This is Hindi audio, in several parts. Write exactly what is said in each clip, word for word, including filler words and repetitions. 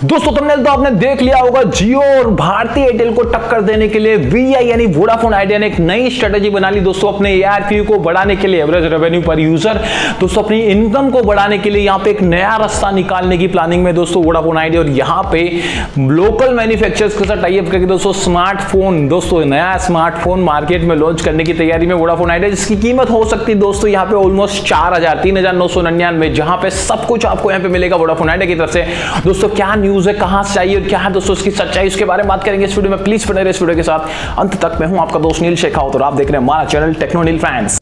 दोस्तों तुमने तो आपने देख लिया होगा, जियो और भारतीय एयरटेल को टक्कर देने के लिए वीआई यानी वोडाफोन आइडिया ने एक नई स्ट्रेटेजी बना ली दोस्तों, अपने एआरपी को बढ़ाने के लिए, एवरेज रेवेन्यू पर यूजर, दोस्तों अपनी इनकम को बढ़ाने के लिए यहां पे एक नया रास्ता निकालने की प्लानिंग में दोस्तों वोडाफोन आइडिया। और यहां पे लोकल मैन्युफैक्चरर्स के साथ टाई अप करके दोस्तों स्मार्टफोन, दोस्तों नया स्मार्टफोन मार्केट में लॉन्च करने की तैयारी में वोडाफोन आइडिया, जिसकी कीमत हो सकती है दोस्तों यहां पे ऑलमोस्ट चार हजार तीन हजार नौ सौ निन्यानवे, जहां पे सब कुछ आपको यहां पे मिलेगा वोडाफोन आइडिया की तरफ से। दोस्तों क्या न्यूज है, कहां से चाहिए और क्या है दोस्तों इसकी सच्चाई, उसके बारे में बात करेंगे इस वीडियो में। प्लीज बने रहिए इस वीडियो के साथ अंत तक। मैं हूं आपका दोस्त नील शेखावत और आप देख रहे हैं हमारा चैनल टेक्नो नील फैंस।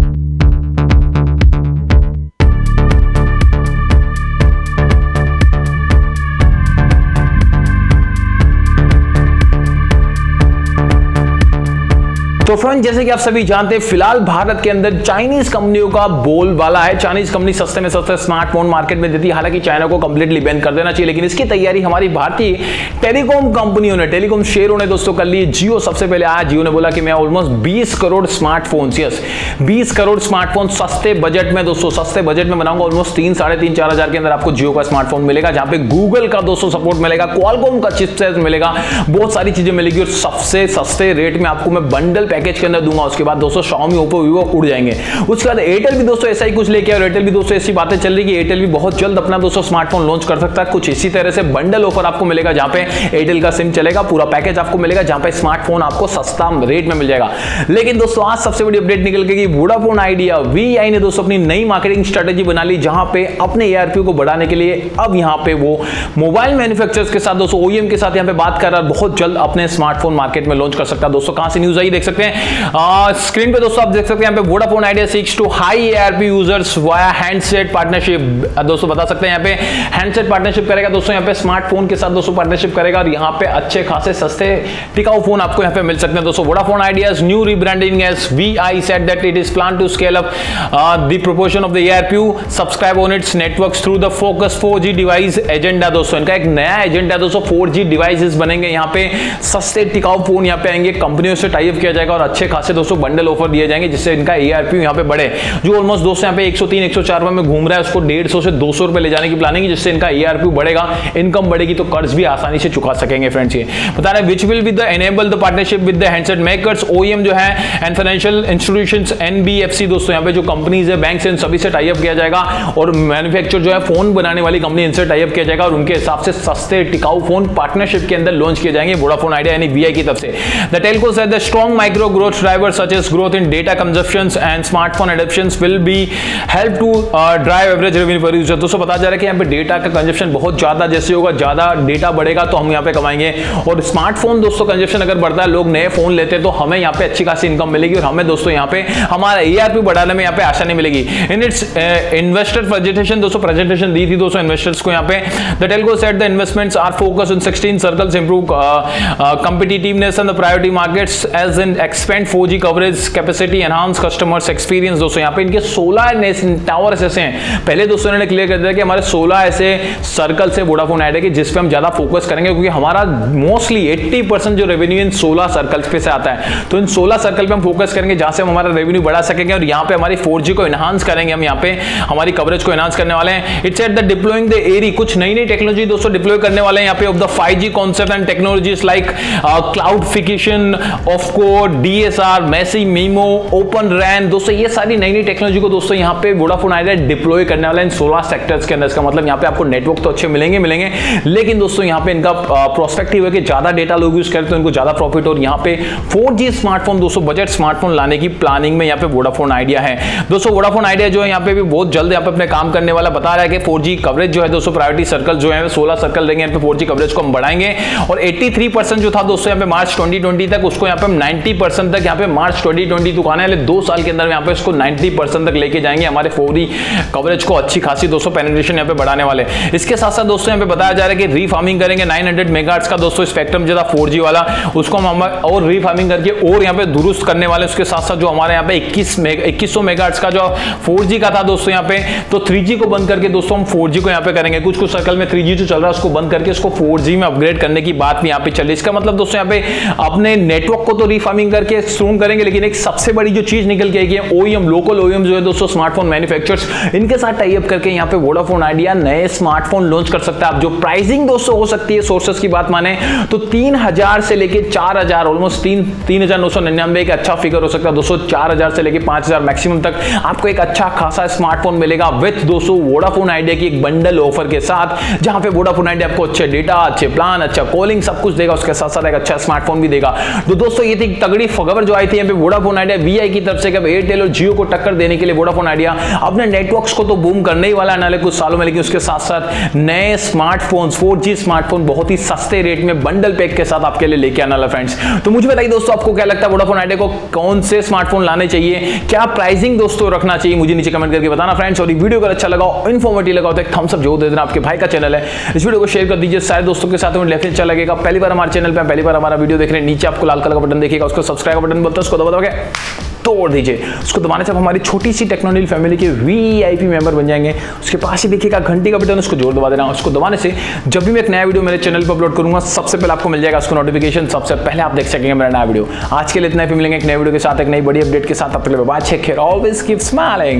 तो फ्रेंड, जैसे कि आप सभी जानते हैं, फिलहाल भारत के अंदर चाइनीज कंपनियों का बोलबाला है। चाइनीज कंपनी सस्ते में सस्ते स्मार्टफोन मार्केट में देती है, हालांकि चाइना को कंप्लीटली बैन कर देना चाहिए, लेकिन इसकी तैयारी हमारी भारतीय टेलीकॉम कंपनियों ने, टेलीकॉम शेयरों ने दोस्तों कर ली। जियो सबसे पहले आया, जियो ने बोला कि मैं ऑलमोस्ट बीस करोड़ स्मार्टफोन, यस बीस करोड़ स्मार्टफोन सस्ते बजट में, दोस्तों सस्ते बजट में बनाऊंगा। ऑलमोस्ट तीन साढ़े तीन चार हजार के अंदर आपको जियो का स्मार्टफोन मिलेगा, जहां पे गूगल का दोस्तों सपोर्ट मिलेगा, क्वालकॉम का चिपसेट मिलेगा, बहुत सारी चीजें मिलेगी और सबसे सस्ते रेट में आपको मैं बंडल पैकेज के अंदर दूंगा। उसके बाद दोस्तों Xiaomi, Oppo, Vivo उड़ जाएंगे। उसके बाद एयरटेल भी दोस्तों ऐसा ही कुछ लेके और एयरटेल भी दोस्तों ऐसी बातें चल रही है कि एयरटेल भी बहुत जल्द अपना दोस्तों स्मार्टफोन लॉन्च कर सकता है। कुछ इसी तरह से बंडल ऑफर आपको मिलेगा, जहां पे एयरटेल का सिम चलेगा, पूरा पैकेज आपको मिलेगा, जहां पे स्मार्टफोन आपको सस्ता रेट में मिल जाएगा। लेकिन दोस्तों आज सबसे बड़ी अपडेट निकल के कि वोडाफोन आइडिया वीआई ने दोस्तों अपनी नई मार्केटिंग स्ट्रेटेजी बना ली, जहां पे अपने एआरपी को बढ़ाने के लिए अब यहां पे वो मोबाइल मैन्युफैक्चरर्स के साथ, दोस्तों ओईएम के साथ यहां पे बात कर रहा है, बहुत जल्द अपने स्मार्टफोन मार्केट में लॉन्च कर सकता है। दोस्तों कहां से न्यूज आई देख सकते हैं स्क्रीन पे दोस्तों, आप देख सकते हैं यहाँ पे Vodafone Idea seeks to high ARP users via handset partnership. दोस्तों बता सकते हैं यहाँ पे हैंडसेट पार्टनरशिप करेगा दोस्तों, यहाँ पे स्मार्टफोन के साथ दोस्तों पार्टनरशिप करेगा और यहाँ पे अच्छे खासे सस्ते टिकाऊ फोन आपको यहाँ पे मिल सकते हैं। दोस्तों Vodafone Idea's new rebranding as Vi said that it is plan to scale up the proportion of the ARP subscribe on its networks through the focus four G device agenda. दोस्तों इनका एक नया एजेंडा दोस्तों, फोर जी डिवाइसेस बनेंगे, यहाँ पे सस्ते टिकाऊ फोन यहाँ पे आएंगे, कंपनियों से टाई अप किया जाएगा और अच्छे खासे दोस्तों बंडल ऑफर दिए जाएंगे, जिससे इनका एआरपी यहाँ पे बढ़े। जो ऑलमोस्ट दोस्तों यहाँ पे एक सौ तीन एक सौ चार में घूम रहा है, उसको डेढ़ सौ से दो सौ रुपए ले जाने की प्लानिंग है, जिससे इनका एआरपी बढ़ेगा, इनकम बढ़ेगी तो कर्ज भी आसानी से चुका सकेंगे। फ्रेंड्स ये बता रहे which will be the enable the partnership with the handset makers, OEM जो है एंड फाइनेंशियल इंस्टीट्यूशंस, एनबीएफसी, दोस्तों यहाँ पे जो कंपनीज है, बैंक से, सभी से टाई अप किया जाएगा और मैन्युफैक्चर जो है फोन बनाने वाली कंपनी, इनसे टाई अप किया जाएगा और उनके हिसाब से सस्ते टिकाऊ फोन पार्टनरशिप के अंदर लॉन्च किए जाएंगे वोडाफोन आइडिया यानी वीआई की तरफ से। The telco said the strong micro growth driver such as growth in data consumptions and smartphone adoptions will be help to uh, drive average revenue per user। दोस्तों बताया जा रहा है कि यहाँ पे डेटा का कंजप्शन बहुत ज्यादा, जैसे होगा ज्यादा डेटा बढ़ेगा तो हम यहाँ पे कमाएंगे, और स्मार्टफोन दोस्तों कंजप्शन अगर बढ़ता है, लोग नए फोन लेते हैं तो हमें यहाँ पे अच्छी खासी इनकम मिलेगी और हमें दोस्तों यहाँ पे हमारा एआरपी बढ़ाने में यहाँ पे आसानी मिलेगी। इन इट्स इन्वेस्टर प्रेजेंटेशन, दोस्तों प्रेजेंटेशन दी थी दोस्तों इन्वेस्टर्स को यहाँ पे, the telco said the investments are focused on sixteen circles, improve competitiveness in the priority markets as in expand four G coverage capacity, enhance customers experience. दोस्तों यहाँ पे इनके सोलह टावर ऐसे हैं, पहले दोस्तों इन्होंने क्लियर कर दिया कि हमारे सोलह ऐसे सर्कल से वोडाफोन आइडिया के, जिस पे हम ज्यादा फोकस करेंगे, क्योंकि हमारा मोस्टली अस्सी परसेंट जो रेवेन्यू इन सोलह सर्कल्स पे से आता है, तो इन सोलह सर्कल पे हम फोकस करेंगे, जहां से हम हमारा रेवेन्यू बढ़ा सकेंगे और यहाँ पे हमारी फोर जी को एनहांस करेंगे, हम यहाँ पे हमारी कवरेज को एनहांस करने वाले हैं। Its at the deploying the airy, कुछ नई नई टेक्नोलॉजी दोस्तों डिप्लॉय करने वाले हैं यहाँ पे of the five G concept and technologies like cloudification of code, DSR, massy MIMO, open RAN. दोस्तों ये सारी नई नई टेक्नोलॉजी को दोस्तों यहाँ पे वोडाफोन आइडिया डिप्लॉय करने वाला है इन सोलह सेक्टर्स के अंदर। इसका मतलब यहाँ पे आपको नेटवर्क तो अच्छे मिलेंगे मिलेंगे लेकिन दोस्तों यहाँ पे इनका प्रोस्पेक्टिव है कि ज्यादा डेटा लोग यूज करें तो इनको ज्यादा प्रॉफिट, और यहाँ पे फोर जी स्मार्टफोन, दोस्तों बजट स्मार्टफोन लाने की प्लानिंग में यहाँ पे वोडाफोन आइडिया है। दोस्तों वोडाफोन आइडिया जो है यहाँ पे भी बहुत जल्द यहाँ पे अपने काम करने वाला, बता रहा है कि फोर जी कवरेज जो है दोस्तों, प्रायोरिटी सर्कल जो है सोलह सर्कल रहेंगे, यहाँ पे फोर जी कवरेज को हम बढ़ाएंगे और तिरासी परसेंट जो था दोस्तों यहाँ पे मार्च ट्वेंटी ट्वेंटी तक, उसको यहाँ पे हम नब्बे परसेंट तक यहाँ पे मार्च ट्वेंटी ट्वेंटी तक आने वाले दो साल के अंदर यहाँ पे इसको नब्बे परसेंट तक लेके जाएंगे, हमारे फोर जी कवरेज को अच्छी खासी दोस्तों पेनिट्रेशन यहाँ पे बढ़ाने वाले। इसके साथ साथ दोस्तों यहाँ पे बताया जा रहा है कि रीफार्मिंग करेंगे, नौ सौ मेगाहर्ट्ज का दोस्तों स्पेक्ट्रम जो था फोर जी वाला, उसको हम और रीफार्मिंग करके और यहाँ पे दुरुस्त करने वाले। उसके साथ साथ जो हमारे यहाँ पे इक्कीस इक्कीस सौ मेगाहर्ट्ज का जो फोर जी का था दोस्तों यहाँ पे, तो थ्री जी को बंद करके दोस्तों हम फोर जी को यहाँ पे करेंगे। कुछ कुछ सर्कल में थ्री जी जो चल रहा है उसको बंद करके उसको फोर जी में अपग्रेड करने की बात भी यहाँ पे चल रही है। इसका मतलब दोस्तों यहाँ पे अपने नेटवर्क को तो रीफार्मिंग करके शुरू करेंगे, लेकिन एक सबसे बड़ी जो चीज निकल के आएगी ओईएम, लोकल ओईएम जो है दोस्तों स्मार्टफोन मैन्युफैक्चरर्स, इनके साथ टाई अप करके यहाँ पे वोडाफोन आइडिया नए स्मार्टफोन लॉन्च कर सकता है। अब जो प्राइसिंग दोस्तों हो सकती है सोर्सेस की बात माने तो तीन हजार से लेके चार हजार, ऑलमोस्ट तीन तीन हजार नौ सौ निन्यानवे का अच्छा फिगर हो सकता है दोस्तों। चार हजार से लेके पांच हजार मैक्सिमम तक आपको एक अच्छा खासा स्मार्टफोन मिलेगा विद दोस्तों वोडाफोन आइडिया की एक बंडल ऑफर के साथ, जहां पे वोडाफोन आइडिया आपको अच्छे डेटा, अच्छे प्लान, अच्छा कॉलिंग सब कुछ देगा, उसके साथ साथ एक अच्छा स्मार्टफोन भी देगा। तो दोस्तों ये थी तगड़ी खबर जो आई थी यहाँ पे वोडाफोन आइडिया वीआई की तरफ से, एयरटेल और जियो को टक्कर देने के लिए वोडाफोन आइडिया अपने नेटवर्क्स को तो बूम करने ही वाला है नाले कुछ सालों में, लेकिन उसके साथ साथ नए स्मार्टफोन्स, फोर जी स्मार्टफोन बहुत ही सस्ते रेट में बंडल पैक के साथ आपके लिए लेके आने वाला फ्रेंड्स। तो मुझे बताइए दोस्तों आपको क्या लगता है वोडाफोन आइडिया को कौन से स्मार्टफोन लाने चाहिए, क्या प्राइसिंग दोस्तों रखना चाहिए, मुझे नीचे कमेंट करके बताना फ्रेंड्स। और ये वीडियो अगर अच्छा लगा, इन्फॉर्मेटिव लगा तो एक थम्स अप जरूर दे देना, आपके भाई का चैनल है, इस वीडियो को शेयर कर दीजिए सारे दोस्तों के साथ, मुझे अच्छा लगेगा। पहली बार हमारे चैनल पे पहली बार हमारा वीडियो देख रहे हैं, नीचे आपको लाल कलर का बटन देखिएगा, उसको सब्सक्राइब का बटन बोलते हैं, उसको दबा दबा के तोड़ दीजिए। उसको दबाने से आप हमारी छोटी सी टेक्नोलॉजी फैमिली के वीआईपी मेंबर बन जाएंगे। उसके पास ही देखिएगा घंटी का बटन, उसको जोर दबा देना। उसको दबाने से जब भी मैं एक नया वीडियो मेरे चैनल पर अपलोड करूंगा सबसे पहले आपको मिल जाएगा उसको नोटिफिकेशन, सबसे पहले आप देख सकेंगे मेरा नया वीडियो। आज के लिए इतना ही, मिलेंगे एक नए वीडियो के साथ, एक नई बड़ी अपडेट के साथ। आप पहले bye, take care, always keep smiling.